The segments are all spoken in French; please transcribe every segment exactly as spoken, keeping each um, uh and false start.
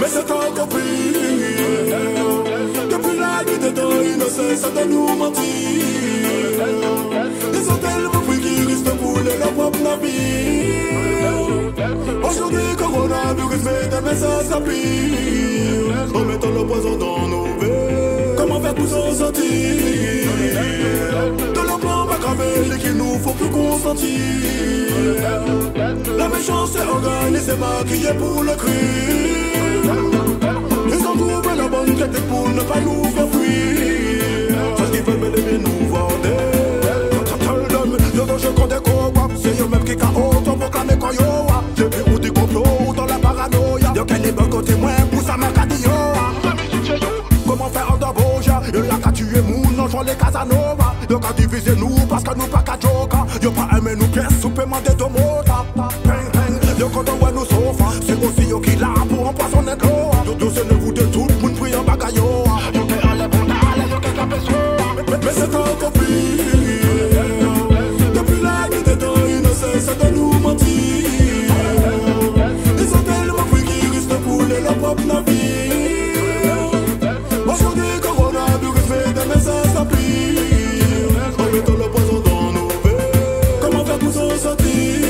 Mais c'est encore pire. Depuis la nuit des temps, ils ne cessent de nous mentir. Ils ont tellement pris qu'ils risquent de brûler leur propre navire. Aujourd'hui, coronavirus fait des messages à pire. En mettant le poison dans nos veines. Comment faire pour s'en sortir? De l'emploi machiavélique qu'il nous faut plus consentir. La méchanceté organisée maquillée pour le crime. Ils ont trouvé la bonne technique pour ne pas nous faire fuir. C'est ce qu'ils veulent bel et bien nous vendre. Je compte quoi, c'est eux même qui K O, ton proclamé quoi yo. J'ai vu où des complots dans la paranoïa. Y'a quel est bon côté moins pour ça m'a cadio. Comment faire en d'abord? Y'a la qu'à tuer moun, non j'en les Casanova. Y'a qu'à diviser nous parce que nous pas qu'à joker. Y'a pas aimé nous pièces sous paiement des deux mots. Bang bang, y'a quand on voit nous sofa. C'est aussi eux qui là pour empoisonner l'eau. Y'a deux vous de tout, moun pris en bagayo. Y'a qu'à aller bon d'aller, y'a qu'à taper sur. Mais c'est encore pire. C'est de nous mentir. Ils ont tellement pris qu'ils risquent de brûler leur propre navire. Aujourd'hui, coronavirus fait des messages à pire. En mettant le poison dans nos veines. Comment faire pour s'en sortir?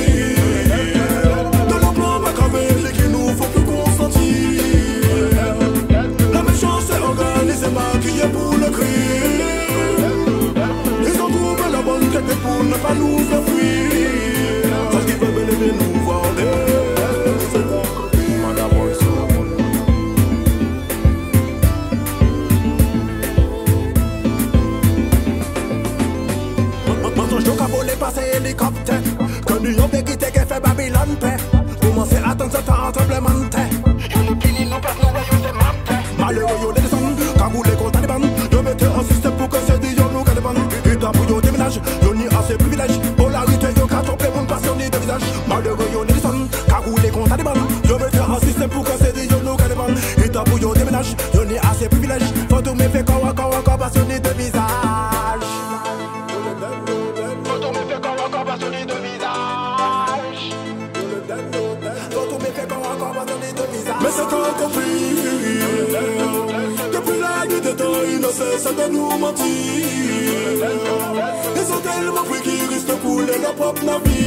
De l'emploi machiavélique qu'il nous faut plus consentir. La méchanceté organisée maquillée pour le crime. Ils ont trouvé la bonne technique pour ne pas nous faire fuir. Hélicoptère, que New York est quitté, qu'est fait Babylone paix. Commencez à attendre ce temps, tremblement de terre. Y'a nous pini, nous perdons, nous des mains. Malheureux, y'a des descends, car vous les contre Taliban. Y'a mettez un système pour que c'est dit, y'a nous Caliban. Et t'as pour y'a déménage, y'a ni assez privilèges. Polarité, y'a qu'à tromper, mon passionné de visage. Malheureux, y'a des descends, car vous les contre Taliban. Y'a mettez un système pour que c'est dit, y'a nous Caliban. Et t'as pour y'a déménage, y'a ni assez privilèges. Faut tout me faire quand, quand, quand, passionné de visage. Mais c'est encore pire. Depuis la nuit des temps, ils ne cessent de nous mentir. Ils ont tellement pris qu'ils risquent de couler leur propre navire.